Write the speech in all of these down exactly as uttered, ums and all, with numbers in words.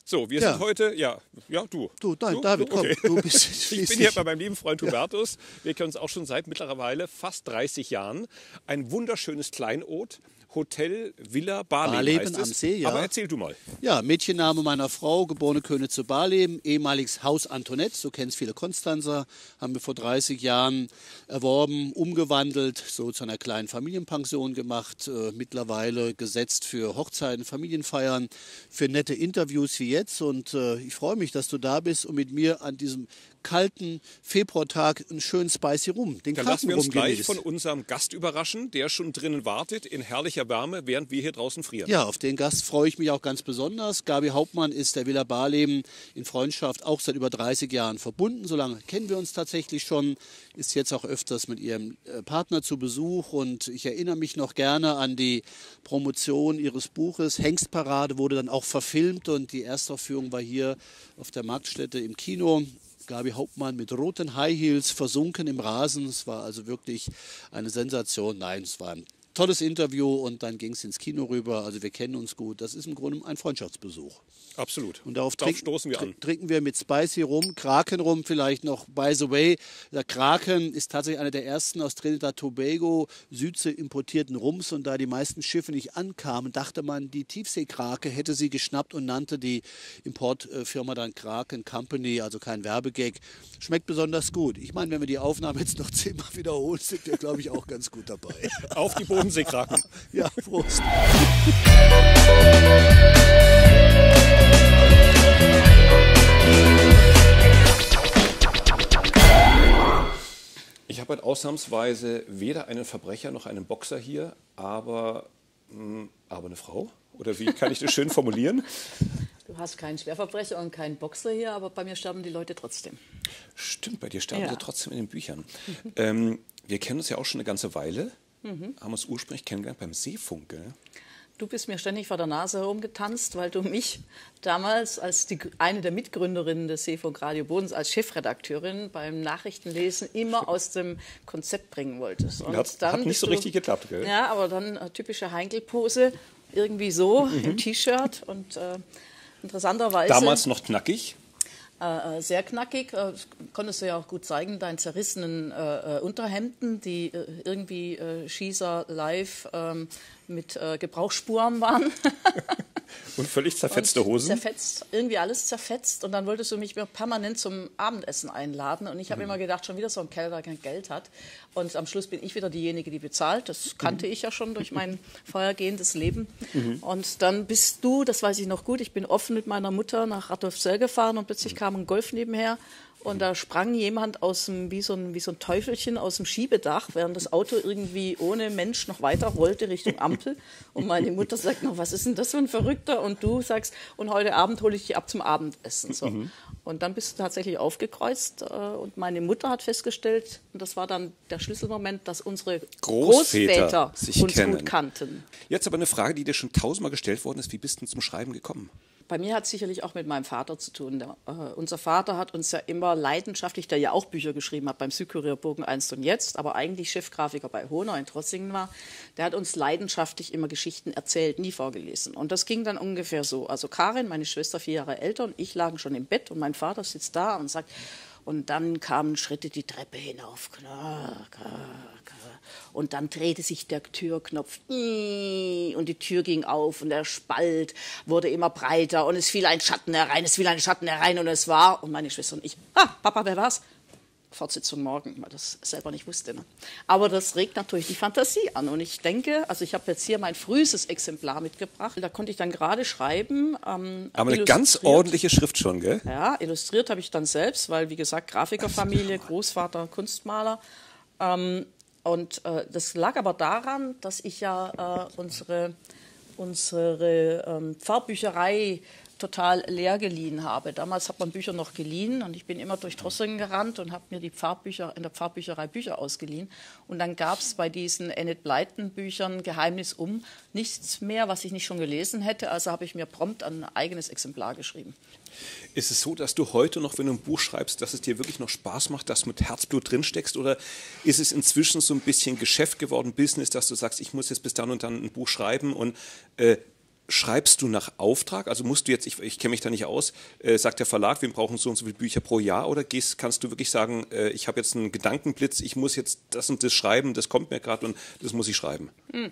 So, wir Ja. sind heute, ja, ja, du. Du, nein, Du? David, Du? Okay. komm, du bist Ich bin schließlich- hier bei meinem lieben Freund Hubertus. Wir kennen uns auch schon seit mittlerweile fast dreißig Jahren. Ein wunderschönes Kleinod. Hotel Villa Barleben, Barleben heißt es. am See, ja. Aber erzähl du mal. Ja, Mädchenname meiner Frau, geborene König zu Barleben, ehemaliges Haus Antoinette, so kennen es viele Konstanzer, haben wir vor dreißig Jahren erworben, umgewandelt, so zu einer kleinen Familienpension gemacht, äh, mittlerweile gesetzt für Hochzeiten, Familienfeiern, für nette Interviews wie jetzt und äh, ich freue mich, dass du da bist und mit mir an diesem kalten Februartag einen schönen Spicy Rum, den Dann lassen wir uns Krakenrum gleich genießt. von unserem Gast überraschen, der schon drinnen wartet, in herrlicher Wärme, während wir hier draußen frieren. Ja, auf den Gast freue ich mich auch ganz besonders. Gabi Hauptmann ist der Villa Barleben in Freundschaft auch seit über dreißig Jahren verbunden. So lange kennen wir uns tatsächlich schon, ist jetzt auch öfters mit ihrem äh, Partner zu Besuch und ich erinnere mich noch gerne an die Promotion ihres Buches. Hengstparade wurde dann auch verfilmt und die Erstaufführung war hier auf der Marktstätte im Kino. Gabi Hauptmann mit roten High Heels versunken im Rasen. Es war also wirklich eine Sensation. Nein, es war ein tolles Interview und dann ging es ins Kino rüber. Also wir kennen uns gut. Das ist im Grunde ein Freundschaftsbesuch. Absolut. Und darauf, Darauf trinken, stoßen wir an. tr- trinken wir mit Spicy Rum, Kraken Rum vielleicht noch. By the way, der Kraken ist tatsächlich einer der ersten aus Trinidad Tobago Südsee importierten Rums. Und da die meisten Schiffe nicht ankamen, dachte man, die Tiefseekrake hätte sie geschnappt und nannte die Importfirma dann Kraken Company, also kein Werbegag. Schmeckt besonders gut. Ich meine, wenn wir die Aufnahme jetzt noch zehnmal wiederholen, sind wir, glaube ich, auch ganz gut dabei. Auf die Bodenseekraken. Ja, Prost. Ich habe heute ausnahmsweise weder einen Verbrecher noch einen Boxer hier, aber, mh, aber eine Frau? Oder wie kann ich das schön formulieren? Du hast keinen Schwerverbrecher und keinen Boxer hier, aber bei mir sterben die Leute trotzdem. Stimmt, bei dir sterben Ja. sie trotzdem in den Büchern. ähm, wir kennen uns ja auch schon eine ganze Weile, haben uns ursprünglich kennengelernt beim Seefunk, gell? Du bist mir ständig vor der Nase herumgetanzt, weil du mich damals als die, eine der Mitgründerinnen des Seefunk Radio Bodens als Chefredakteurin beim Nachrichtenlesen immer aus dem Konzept bringen wolltest. Und Hat, hat nicht bist so du- richtig geklappt, gell? Ja, aber dann äh, typische Heinkel-Pose, irgendwie so im T-Shirt und äh, interessanterweise... Damals noch knackig. Äh, sehr knackig, äh, konntest du ja auch gut zeigen, deinen zerrissenen äh, äh, Unterhemden, die äh, irgendwie äh, Schießer live ähm, mit äh, Gebrauchsspuren waren. Und völlig zerfetzte Und Hosen. Zerfetzt, irgendwie alles zerfetzt. Und dann wolltest du mich permanent zum Abendessen einladen. Und ich Mhm. habe immer gedacht, schon wieder so ein Kerl, der kein Geld hat. Und am Schluss bin ich wieder diejenige, die bezahlt. Das kannte Mhm. ich ja schon durch mein vorhergehendes Leben. Und dann bist du, das weiß ich noch gut, ich bin offen mit meiner Mutter nach Radolfzell gefahren und plötzlich Mhm. kam ein Golf nebenher. Und da sprang jemand aus dem, wie so, ein, wie so ein Teufelchen aus dem Schiebedach, während das Auto irgendwie ohne Mensch noch weiter rollte Richtung Ampel. Und meine Mutter sagt noch, was ist denn das für ein Verrückter? Und du sagst, und heute Abend hole ich dich ab zum Abendessen. So. Und dann bist du tatsächlich aufgekreuzt. äh, Und meine Mutter hat festgestellt, und das war dann der Schlüsselmoment, dass unsere Großväter Großväter sich uns kennen. gut kannten. Jetzt aber eine Frage, die dir schon tausendmal gestellt worden ist. Wie bist du denn zum Schreiben gekommen? Bei mir hat es sicherlich auch mit meinem Vater zu tun. Der, äh, unser Vater hat uns ja immer leidenschaftlich, der ja auch Bücher geschrieben hat beim Südkurier Bogen einst und jetzt, aber eigentlich Chefgrafiker bei Honor in Trossingen war, der hat uns leidenschaftlich immer Geschichten erzählt, nie vorgelesen. Und das ging dann ungefähr so. Also Karin, meine Schwester, vier Jahre älter, und ich lagen schon im Bett und mein Vater sitzt da und sagt, und dann kamen Schritte die Treppe hinauf. Klar, klar, klar. Und dann drehte sich der Türknopf und die Tür ging auf und der Spalt wurde immer breiter und es fiel ein Schatten herein, es fiel ein Schatten herein und es war, und meine Schwester und ich, ah, Papa, wer war's? Fortsetzung morgen, weil das selber nicht wusste. Ne? Aber das regt natürlich die Fantasie an. Und ich denke, also ich habe jetzt hier mein frühestes Exemplar mitgebracht. Da konnte ich dann gerade schreiben. Ähm, Aber eine ganz ordentliche Schrift schon, gell? Ja, illustriert habe ich dann selbst, weil, wie gesagt, Grafikerfamilie, Großvater, Kunstmaler. Ähm, und äh, das lag aber daran, dass ich ja äh, unsere, unsere ähm, Pfarrbücherei total leer geliehen habe. Damals hat man Bücher noch geliehen und ich bin immer durch Trossingen gerannt und habe mir die Pfarrbücher, in der Pfarrbücherei Bücher ausgeliehen. Und dann gab es bei diesen Enid Blyton Büchern Geheimnis um nichts mehr, was ich nicht schon gelesen hätte. Also habe ich mir prompt ein eigenes Exemplar geschrieben. Ist es so, dass du heute noch, wenn du ein Buch schreibst, dass es dir wirklich noch Spaß macht, dass du mit Herzblut drinsteckst? Oder ist es inzwischen so ein bisschen Geschäft geworden, Business, dass du sagst, ich muss jetzt bis dann und dann ein Buch schreiben und äh, Schreibst du nach Auftrag? Also musst du jetzt, ich, ich kenne mich da nicht aus, äh, sagt der Verlag, wir brauchen so und so viele Bücher pro Jahr, oder gehst, kannst du wirklich sagen, äh, ich habe jetzt einen Gedankenblitz, ich muss jetzt das und das schreiben, das kommt mir gerade und das muss ich schreiben?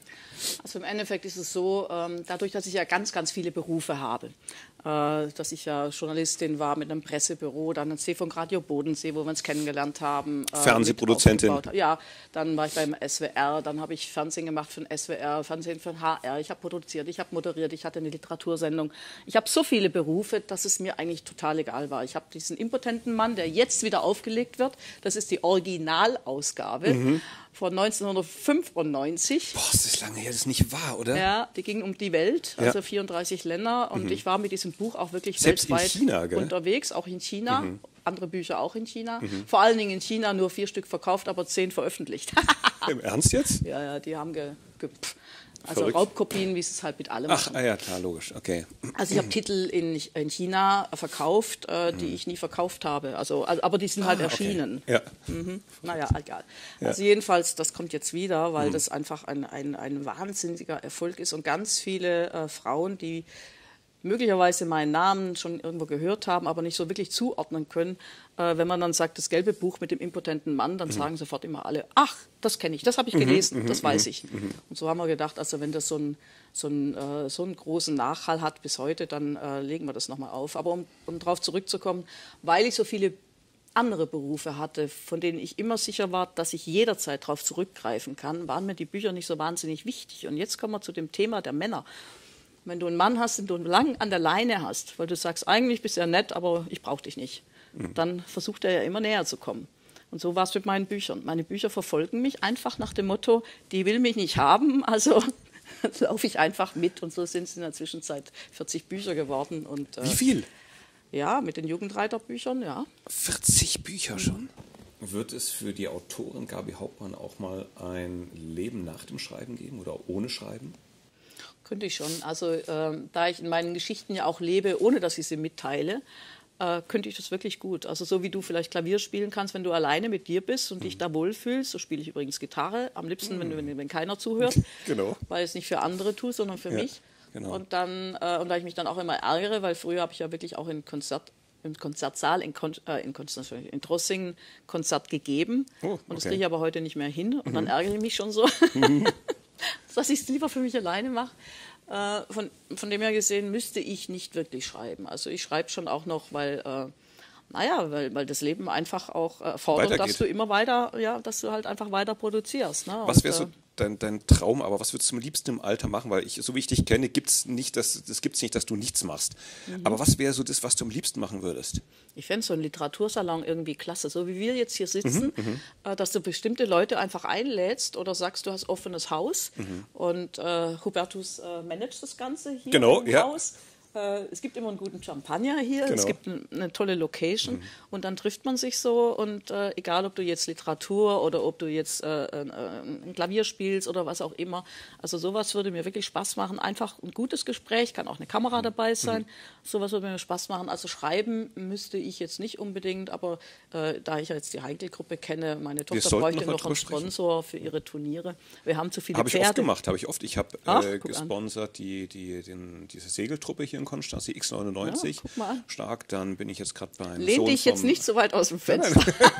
Also im Endeffekt ist es so, ähm, dadurch, dass ich ja ganz, ganz viele Berufe habe, äh, dass ich ja Journalistin war mit einem Pressebüro, dann ein C von Radio Bodensee, wo wir uns kennengelernt haben. Äh, Fernsehproduzentin. Ja, dann war ich beim S W R, dann habe ich Fernsehen gemacht für den S W R, Fernsehen für den H R, ich habe produziert, ich habe moderiert, ich hatte eine Literatursendung. Ich habe so viele Berufe, dass es mir eigentlich total egal war. Ich habe diesen impotenten Mann, der jetzt wieder aufgelegt wird, das ist die Originalausgabe. Mhm. Von neunzehnhundertfünfundneunzig. Boah, das ist lange her, das ist nicht wahr, oder? Ja, die ging um die Welt, also ja. vierunddreißig Länder. Und mhm. ich war mit diesem Buch auch wirklich Selbst weltweit in China, gell? unterwegs, auch in China. Mhm. Andere Bücher auch in China. Mhm. Vor allen Dingen in China nur vier Stück verkauft, aber zehn veröffentlicht. Im Ernst jetzt? Ja, ja, die haben ge, ge also Verrückt. Raubkopien, wie es halt mit allem Ach, machen. ah ja, klar, logisch, okay. Also ich habe Titel in, in China verkauft, äh, die ich nie verkauft habe. Also, also aber die sind halt Ah, erschienen. okay. Ja. Mhm. Naja, egal. Ja. Also jedenfalls, das kommt jetzt wieder, weil Mhm. das einfach ein, ein, ein wahnsinniger Erfolg ist und ganz viele äh, Frauen, die möglicherweise meinen Namen schon irgendwo gehört haben, aber nicht so wirklich zuordnen können. Äh, wenn man dann sagt, das gelbe Buch mit dem impotenten Mann, dann mhm. sagen sofort immer alle, ach, das kenne ich, das habe ich gelesen, mhm, das mhm, weiß ich. Mhm. Und so haben wir gedacht, also wenn das so, ein, so, ein, äh, so einen großen Nachhall hat bis heute, dann äh, legen wir das nochmal auf. Aber um, um darauf zurückzukommen, weil ich so viele andere Berufe hatte, von denen ich immer sicher war, dass ich jederzeit darauf zurückgreifen kann, waren mir die Bücher nicht so wahnsinnig wichtig. Und jetzt kommen wir zu dem Thema der Männer. Wenn du einen Mann hast, den du lang an der Leine hast, weil du sagst, eigentlich bist du ja nett, aber ich brauche dich nicht, mhm. dann versucht er ja immer näher zu kommen. Und so war es mit meinen Büchern. Meine Bücher verfolgen mich einfach nach dem Motto, die will mich nicht haben, also laufe ich einfach mit. Und so sind es in der Zwischenzeit vierzig Bücher geworden. Und, äh, Wie viel? Ja, mit den Jugendreiterbüchern, ja. vierzig Bücher schon? Wird es für die Autorin Gabi Hauptmann auch mal ein Leben nach dem Schreiben geben oder ohne Schreiben? Könnte ich schon. Also äh, da ich in meinen Geschichten ja auch lebe, ohne dass ich sie mitteile, äh, könnte ich das wirklich gut. Also so wie du vielleicht Klavier spielen kannst, wenn du alleine mit dir bist und mhm. dich da wohlfühlst. So spiele ich übrigens Gitarre, am liebsten, mhm. wenn, wenn, wenn keiner zuhört. Genau. Weil ich es nicht für andere tue, sondern für ja, mich. Genau. Und dann, äh, und da ich mich dann auch immer ärgere, weil früher habe ich ja wirklich auch in Konzert, im Konzertsaal in, Kon äh, in, in Trossingen Konzert gegeben. Oh, okay. Und das kriege ich aber heute nicht mehr hin. Und mhm. dann ärgere ich mich schon so. Mhm. dass ich es lieber für mich alleine mache. Äh, von, von dem her gesehen müsste ich nicht wirklich schreiben. Also ich schreibe schon auch noch, weil, äh, naja, weil, weil das Leben einfach auch äh, fordert, dass du immer weiter, ja, dass du halt einfach weiter produzierst. Ne? Was wäre so dein, dein Traum, aber was würdest du am liebsten im Alter machen? Weil ich, so wie ich dich kenne, gibt es nicht, dass, das gibt's nicht, dass du nichts machst. Mhm. Aber was wäre so das, was du am liebsten machen würdest? Ich fände so einen Literatursalon irgendwie klasse, so wie wir jetzt hier sitzen, mhm, äh, dass du bestimmte Leute einfach einlädst oder sagst, du hast offenes Haus mhm. und äh, Hubertus äh, managt das Ganze hier genau, im ja. Haus. Es gibt immer einen guten Champagner hier, genau. es gibt eine, eine tolle Location mhm. und dann trifft man sich so und äh, egal, ob du jetzt Literatur oder ob du jetzt äh, äh, ein Klavier spielst oder was auch immer, also sowas würde mir wirklich Spaß machen, einfach ein gutes Gespräch, kann auch eine Kamera dabei sein, mhm. sowas würde mir Spaß machen, also schreiben müsste ich jetzt nicht unbedingt, aber äh, da ich ja jetzt die Heinkel-Gruppe kenne, meine Tochter bräuchte noch, noch einen Sponsor für ihre Turniere, wir haben zu viele hab Pferde. Habe ich oft gemacht, habe ich oft, ich habe äh, gesponsert die, die, den, diese Segeltruppe hier in Konstanz, die X neunundneunzig, ja, stark, dann bin ich jetzt gerade beim Lehn Sohn dich jetzt vom... nicht so weit aus dem Fenster.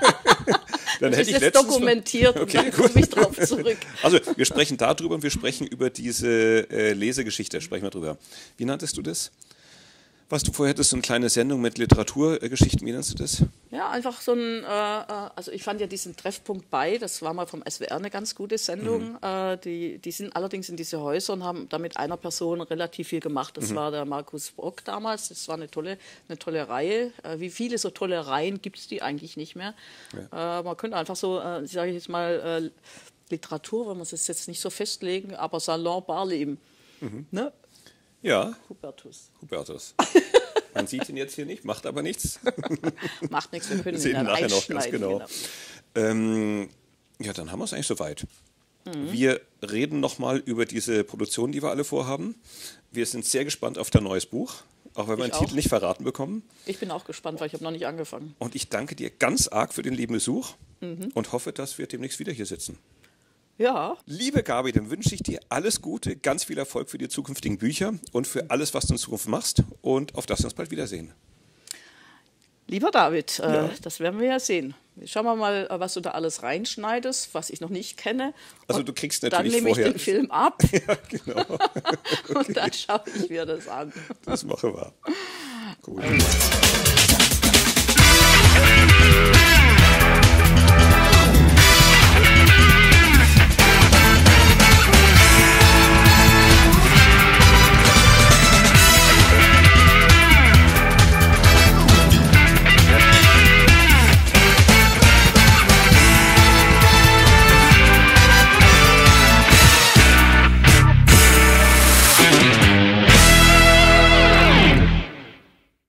Dann das hätte ist ich jetzt dokumentiert okay, und dann komme ich drauf zurück. Also wir sprechen darüber und wir sprechen über diese äh, Lesegeschichte, sprechen wir drüber. Wie nanntest du das? Was du vorher hattest, so eine kleine Sendung mit Literaturgeschichten, wie nennst du das? Ja, einfach so ein, äh, also ich fand ja diesen Treffpunkt bei, das war mal vom S W R eine ganz gute Sendung. Mhm. Äh, die, die sind allerdings in diese Häuser und haben da mit einer Person relativ viel gemacht. Das mhm. war der Markus Brock damals, das war eine tolle, eine tolle Reihe. Äh, wie viele so tolle Reihen gibt es die eigentlich nicht mehr? Ja. Äh, man könnte einfach so, äh, sage ich jetzt mal, äh, Literatur, wenn man es jetzt nicht so festlegen, aber Salon Barleben. Mhm. Ne? Ja. Hubertus. Hubertus. Man sieht ihn jetzt hier nicht, macht aber nichts. Macht nichts, wir können sehen ihn dann nachher noch ganz genau. genau. Ähm, ja, dann haben wir es eigentlich soweit. Mhm. Wir reden nochmal über diese Produktion, die wir alle vorhaben. Wir sind sehr gespannt auf dein neues Buch, auch wenn wir den Titel nicht verraten bekommen. Ich bin auch gespannt, weil ich habe noch nicht angefangen. Und ich danke dir ganz arg für den lieben Besuch mhm. und hoffe, dass wir demnächst wieder hier sitzen. Ja. Liebe Gabi, dann wünsche ich dir alles Gute, ganz viel Erfolg für die zukünftigen Bücher und für alles, was du in Zukunft machst und auf das wir uns bald wiedersehen. Lieber David, Ja. äh, das werden wir ja sehen. Schauen wir mal, was du da alles reinschneidest, was ich noch nicht kenne. Also Und du kriegst dann natürlich nehme ich vorher... den Film ab Ja, genau. und dann schaue ich mir das an. Das machen wir. Gut.